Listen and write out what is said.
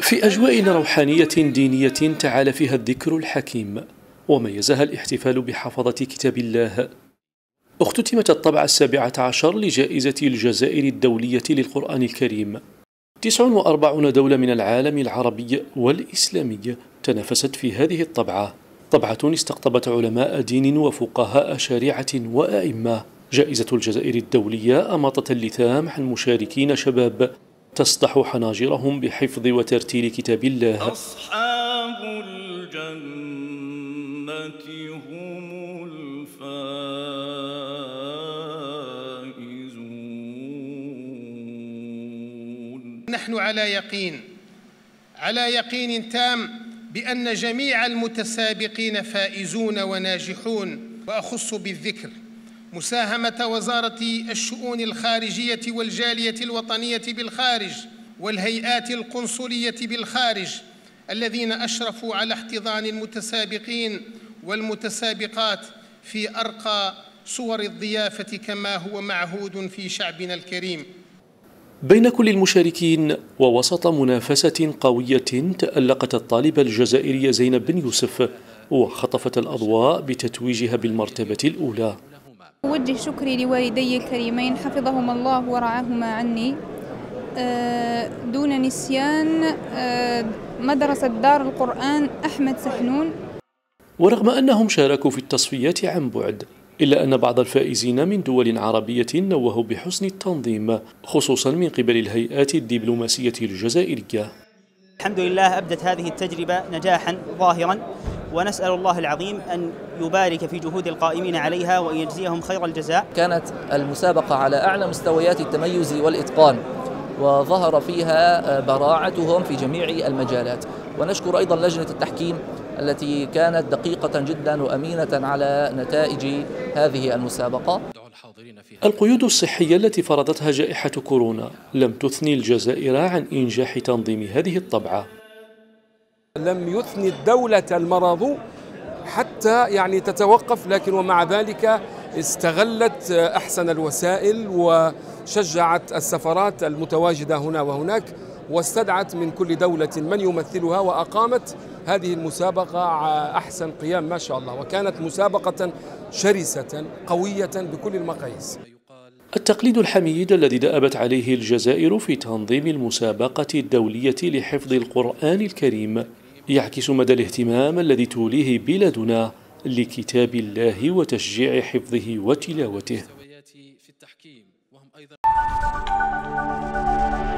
في أجواء روحانية دينية تعالى فيها الذكر الحكيم، وميزها الاحتفال بحفظة كتاب الله. اختتمت الطبعة 17 لجائزة الجزائر الدولية للقرآن الكريم. 49 دولة من العالم العربي والإسلامي تنافست في هذه الطبعة، طبعة استقطبت علماء دين وفقهاء شريعة وأئمة. جائزة الجزائر الدولية أماطة اللثام عن مشاركين شباب تصدح حناجرهم بحفظ وترتيل كتاب الله. أصحاب الجنة هم الفائزون. نحن على يقين تام بأن جميع المتسابقين فائزون وناجحون. وأخص بالذكر مساهمة وزارة الشؤون الخارجية والجالية الوطنية بالخارج والهيئات القنصلية بالخارج، الذين أشرفوا على احتضان المتسابقين والمتسابقات في أرقى صور الضيافة كما هو معهود في شعبنا الكريم. بين كل المشاركين ووسط منافسة قوية تألقت الطالبة الجزائرية زينب بن يوسف وخطفت الأضواء بتتويجها بالمرتبة الأولى. أوجه شكري لوالدي الكريمين حفظهما الله ورعاهما عني دون نسيان مدرسة دار القرآن أحمد سحنون. ورغم أنهم شاركوا في التصفيات عن بعد، إلا أن بعض الفائزين من دول عربية نوهوا بحسن التنظيم، خصوصا من قبل الهيئات الدبلوماسية الجزائرية. الحمد لله أبدت هذه التجربة نجاحا ظاهرا، ونسأل الله العظيم أن يبارك في جهود القائمين عليها وأن يجزيهم خير الجزاء. كانت المسابقة على أعلى مستويات التميز والإتقان، وظهر فيها براعتهم في جميع المجالات. ونشكر أيضا لجنة التحكيم التي كانت دقيقة جدا وأمينة على نتائج هذه المسابقة. القيود الصحية التي فرضتها جائحة كورونا لم تثني الجزائر عن إنجاح تنظيم هذه الطبعة. لم يثني الدولة المرض حتى تتوقف، لكن ومع ذلك استغلت أحسن الوسائل وشجعت السفارات المتواجدة هنا وهناك، واستدعت من كل دولة من يمثلها، وأقامت هذه المسابقة أحسن قيام ما شاء الله، وكانت مسابقة شرسة قوية بكل المقاييس. التقليد الحميد الذي دأبت عليه الجزائر في تنظيم المسابقة الدولية لحفظ القرآن الكريم يعكس مدى الاهتمام الذي توليه بلادنا لكتاب الله وتشجيع حفظه وتلاوته.